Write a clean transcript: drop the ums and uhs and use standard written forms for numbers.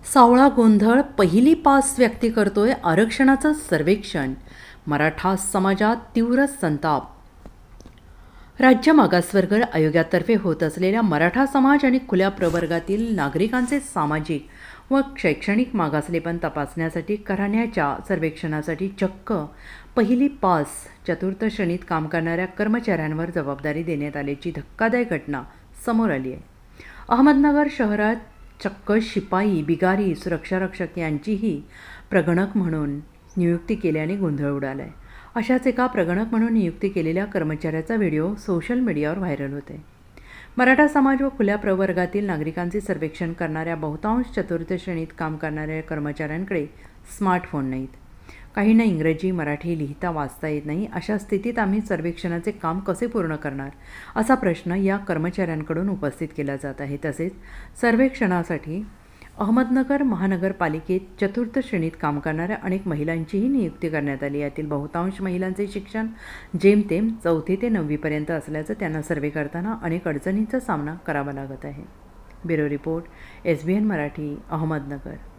सावळा गोंधळ पहिली पास व्यक्त करतोय आरक्षणाचं सर्वेक्षण. मराठा समाजात तीव्र संताप. राज्य मागासवर्ग आयोगातर्फे होत असलेल्या मराठा समाज आणि खुल्या प्रवर्गातील नागरिकांचे सामाजिक व शैक्षणिक मागासलेपण तपासण्यासाठी करण्याच्या सर्वेक्षणासाठी चक्क पहिली पास चतुर्थ श्रेणीत काम करणाऱ्या कर्मचाऱ्यांवर जबाबदारी देण्यात आल्याची धक्कादायक घटना समोर आली आहे. अहमदनगर शहरात चक्क शिपाई, बिगारी, सुरक्षारक्षक यांचीही प्रगणक म्हणून नियुक्ती केल्याने गोंधळ उडाला आहे. अशाच एका प्रगणक म्हणून नियुक्ती केलेल्या कर्मचाऱ्याचा व्हिडिओ सोशल मीडियावर व्हायरल होते. मराठा समाज व खुल्या प्रवर्गातील नागरिकांचे सर्वेक्षण करणाऱ्या बहुतांश चतुर्थ श्रेणीत काम करणाऱ्या कर्मचाऱ्यांकडे स्मार्टफोन नाहीत. काहींना इंग्रजी, मराठी लिहिता वाचता येत नाही. अशा स्थितीत आम्ही सर्वेक्षणाचे काम कसे पूर्ण करणार, असा प्रश्न या कर्मचाऱ्यांकडून उपस्थित केला जात आहे. तसेच सर्वेक्षणासाठी अहमदनगर महानगरपालिकेत चतुर्थ श्रेणीत काम करणाऱ्या अनेक महिलांचीही नियुक्ती करण्यात आली. यातील बहुतांश महिलांचे शिक्षण जेमतेम 4वी ते 9वीपर्यंत असल्याचं त्यांना सर्वे करताना अनेक अडचणींचा सामना करावा लागत आहे. Bureau report, SBN Marathi, Ahmednagar.